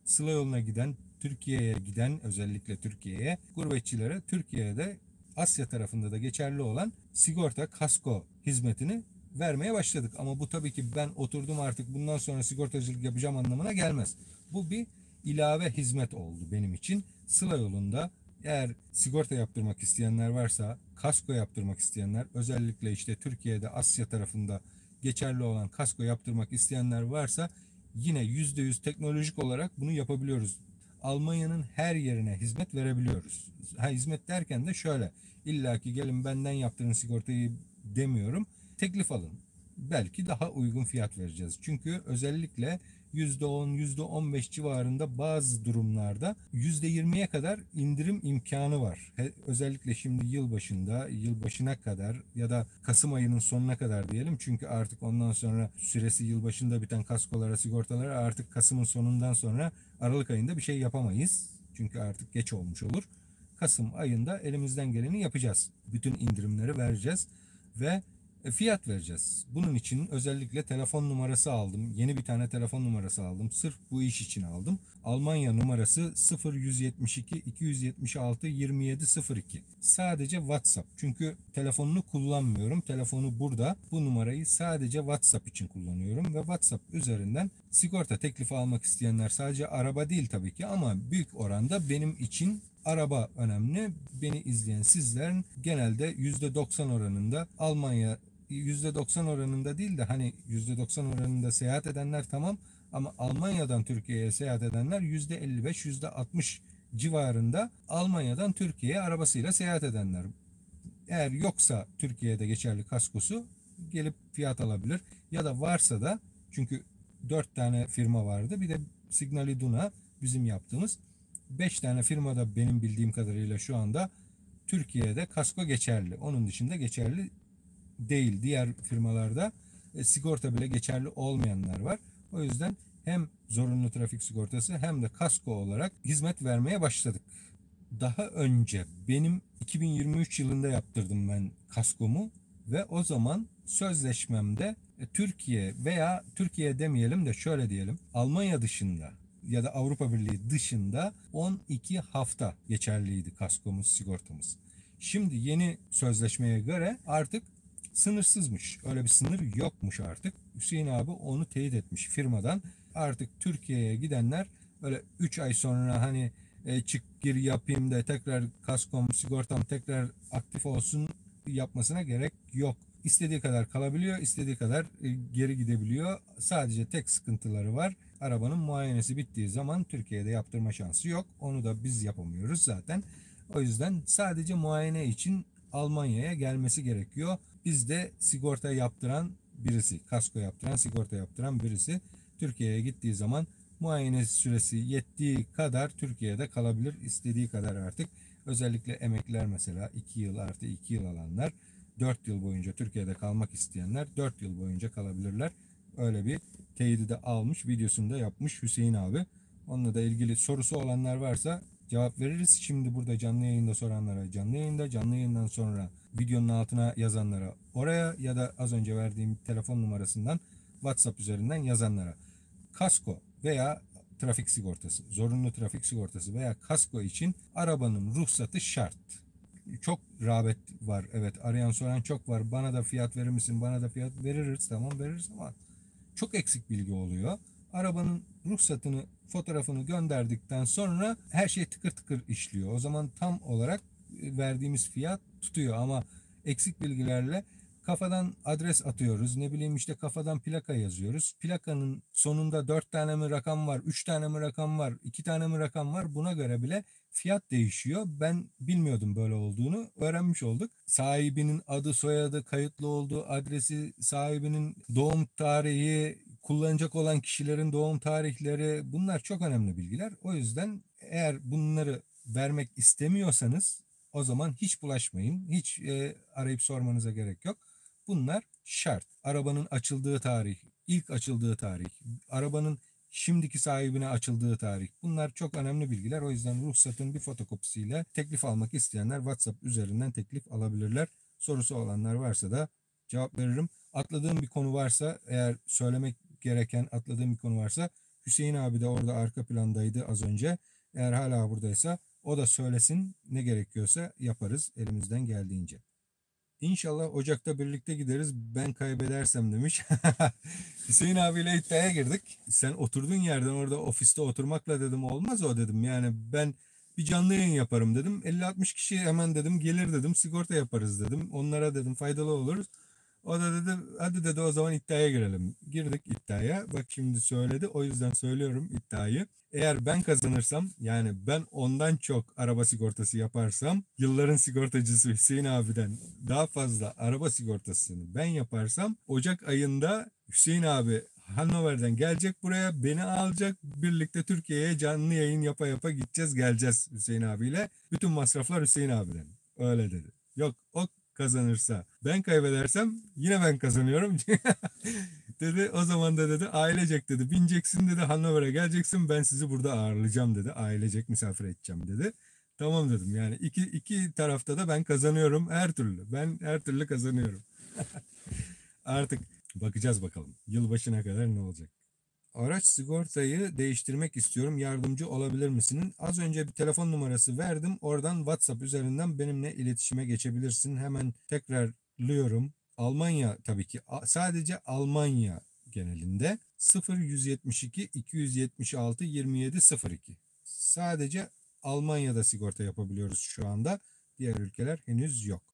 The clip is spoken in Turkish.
Sıla yoluna giden, Türkiye'ye giden, özellikle Türkiye'ye, gurbetçilere Türkiye'de Asya tarafında da geçerli olan sigorta, kasko hizmetini vermeye başladık. Ama bu tabii ki ben oturdum artık bundan sonra sigortacılık yapacağım anlamına gelmez. Bu bir ilave hizmet oldu benim için. Sıla yolunda eğer sigorta yaptırmak isteyenler varsa, kasko yaptırmak isteyenler, özellikle işte Türkiye'de Asya tarafında geçerli olan kasko yaptırmak isteyenler varsa yine %100 teknolojik olarak bunu yapabiliyoruz. Almanya'nın her yerine hizmet verebiliyoruz. Hizmet derken de şöyle, illaki gelin benden yaptırın sigortayı demiyorum. Teklif alın. Belki daha uygun fiyat vereceğiz. Çünkü özellikle %10, %15 civarında bazı durumlarda %20'ye kadar indirim imkanı var. Özellikle şimdi yılbaşına kadar ya da Kasım ayının sonuna kadar diyelim. Çünkü artık ondan sonra süresi yılbaşında biten kaskolara, sigortalara artık Kasım'ın sonundan sonra Aralık ayında bir şey yapamayız. Çünkü artık geç olmuş olur. Kasım ayında elimizden geleni yapacağız. Bütün indirimleri vereceğiz ve fiyat vereceğiz. Bunun için özellikle telefon numarası aldım. Yeni bir tane telefon numarası aldım. Sırf bu iş için aldım. Almanya numarası 0172 276 2702. Sadece WhatsApp. Çünkü telefonunu kullanmıyorum. Telefonu burada. Bu numarayı sadece WhatsApp için kullanıyorum ve WhatsApp üzerinden sigorta teklifi almak isteyenler, sadece araba değil tabii ki ama büyük oranda benim için araba önemli. Beni izleyen sizlerin genelde %90 oranında Almanya, %90 oranında değil de hani %90 oranında seyahat edenler tamam, ama Almanya'dan Türkiye'ye seyahat edenler %55, %60 civarında Almanya'dan Türkiye'ye arabasıyla seyahat edenler. Eğer yoksa Türkiye'de geçerli kaskosu gelip fiyat alabilir. Ya da varsa da, çünkü 4 tane firma vardı. Bir de Signal Iduna bizim yaptığımız. 5 tane firmada benim bildiğim kadarıyla şu anda Türkiye'de kasko geçerli. Onun dışında geçerli değil. Diğer firmalarda sigorta bile geçerli olmayanlar var. O yüzden hem zorunlu trafik sigortası hem de kasko olarak hizmet vermeye başladık. Daha önce benim 2023 yılında yaptırdım ben kaskomu ve o zaman sözleşmemde Türkiye veya Türkiye demeyelim de şöyle diyelim, Almanya dışında ya da Avrupa Birliği dışında 12 hafta geçerliydi kaskomuz, sigortamız. Şimdi yeni sözleşmeye göre artık sınırsızmış. Öyle bir sınır yokmuş artık. Hüseyin abi onu teyit etmiş firmadan. Artık Türkiye'ye gidenler öyle 3 ay sonra hani çık gir yapayım da tekrar kaskom, sigortam tekrar aktif olsun yapmasına gerek yok. İstediği kadar kalabiliyor, istediği kadar geri gidebiliyor. Sadece tek sıkıntıları var. Arabanın muayenesi bittiği zaman Türkiye'de yaptırma şansı yok. Onu da biz yapamıyoruz zaten. O yüzden sadece muayene için Almanya'ya gelmesi gerekiyor. Biz de sigorta yaptıran birisi, kasko yaptıran, sigorta yaptıran birisi Türkiye'ye gittiği zaman muayene süresi yettiği kadar Türkiye'de kalabilir. İstediği kadar artık. Özellikle emekliler mesela 2 yıl artı 2 yıl alanlar, 4 yıl boyunca Türkiye'de kalmak isteyenler 4 yıl boyunca kalabilirler. Öyle bir teyidi de almış, videosunu da yapmış Hüseyin abi. Onunla da ilgili sorusu olanlar varsa cevap veririz. Şimdi burada canlı yayında soranlara canlı yayında, canlı yayından sonra videonun altına yazanlara oraya ya da az önce verdiğim telefon numarasından WhatsApp üzerinden yazanlara. Kasko veya trafik sigortası, zorunlu trafik sigortası veya kasko için arabanın ruhsatı şart. Çok rağbet var. Evet, arayan soran çok var. Bana da fiyat verir misin? Bana da fiyat veririz. Tamam, veririz ama çok eksik bilgi oluyor. Arabanın ruhsatını, fotoğrafını gönderdikten sonra her şey tıkır tıkır işliyor. O zaman tam olarak verdiğimiz fiyat tutuyor ama eksik bilgilerle kafadan adres atıyoruz. Ne bileyim işte kafadan plaka yazıyoruz. Plakanın sonunda 4 tane mi rakam var, 3 tane mi rakam var, 2 tane mi rakam var? Buna göre bile fiyat değişiyor. Ben bilmiyordum böyle olduğunu. Öğrenmiş olduk. Sahibinin adı, soyadı, kayıtlı olduğu adresi, sahibinin doğum tarihi, kullanacak olan kişilerin doğum tarihleri, bunlar çok önemli bilgiler. O yüzden eğer bunları vermek istemiyorsanız o zaman hiç bulaşmayın. Hiç arayıp sormanıza gerek yok. Bunlar şart. Arabanın açıldığı tarih, ilk açıldığı tarih, arabanın şimdiki sahibine açıldığı tarih. Bunlar çok önemli bilgiler. O yüzden ruhsatın bir fotokopisiyle teklif almak isteyenler WhatsApp üzerinden teklif alabilirler. Sorusu olanlar varsa da cevap veririm. Atladığım bir konu varsa, eğer söylemek gereken atladığım bir konu varsa Hüseyin abi de orada arka plandaydı az önce. Eğer hala buradaysa o da söylesin, ne gerekiyorsa yaparız elimizden geldiğince. İnşallah Ocak'ta birlikte gideriz. Ben kaybedersem demiş. Hüseyin abiyle iddiaya girdik. Sen oturduğun yerden orada ofiste oturmakla dedim olmaz o dedim. Yani ben bir canlı yayın yaparım dedim. 50-60 kişi hemen dedim gelir dedim. Sigorta yaparız dedim. Onlara dedim faydalı oluruz. O da dedi hadi dedi o zaman iddiaya girelim. Girdik iddiaya. Bak şimdi söyledi. O yüzden söylüyorum iddiayı. Eğer ben kazanırsam, yani ben ondan çok araba sigortası yaparsam, yılların sigortacısı Hüseyin abiden daha fazla araba sigortasını ben yaparsam, Ocak ayında Hüseyin abi Hannover'den gelecek buraya, beni alacak, birlikte Türkiye'ye canlı yayın yapa yapa gideceğiz geleceğiz Hüseyin abiyle. Bütün masraflar Hüseyin abiden. Öyle dedi. Yok, o kazanırsa, ben kaybedersem yine ben kazanıyorum. Dedi o zaman da dedi ailecek dedi bineceksin dedi, Hannover'a geleceksin, ben sizi burada ağırlayacağım dedi. Ailecek misafir edeceğim dedi. Tamam dedim, yani iki tarafta da ben kazanıyorum her türlü. Ben her türlü kazanıyorum. Artık bakacağız bakalım yılbaşına kadar ne olacak. Araç sigortayı değiştirmek istiyorum. Yardımcı olabilir misiniz? Az önce bir telefon numarası verdim. Oradan WhatsApp üzerinden benimle iletişime geçebilirsin. Hemen tekrarlıyorum. Almanya tabii ki. Sadece Almanya genelinde 0172 276 2702. Sadece Almanya'da sigorta yapabiliyoruz şu anda. Diğer ülkeler henüz yok.